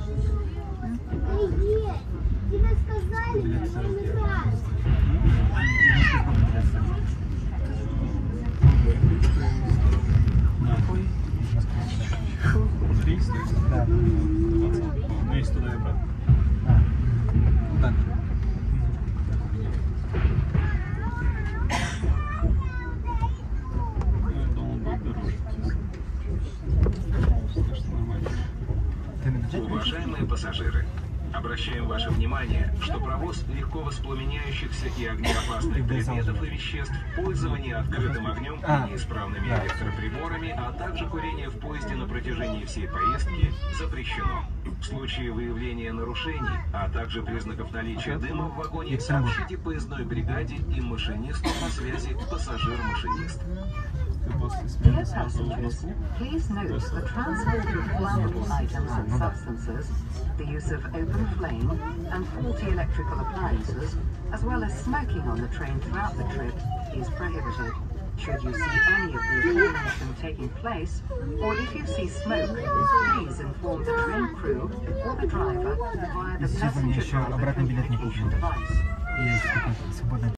Тебе сказали, что не раз. Да. Ну, есть туда и обратно. Так. Я думал, будет дороже. Уважаемые пассажиры, обращаем ваше внимание, что провоз легко воспламеняющихся и огнеопасных предметов и веществ, пользование открытым огнем и неисправными электроприборами, а также курение в поезде на протяжении всей поездки запрещено. В случае выявления нарушений, а также признаков наличия дыма в вагоне, сообщите поездной бригаде и машинисту на связи пассажир-машинист. Dear passengers, please note the transport of flammable items and substances, the use of open flame and faulty electrical appliances, as well as smoking on the train throughout the trip, is prohibited. Should you see any of the aforementioned taking place, or if you see smoke, please inform the train crew or the driver via the passenger driver communication device.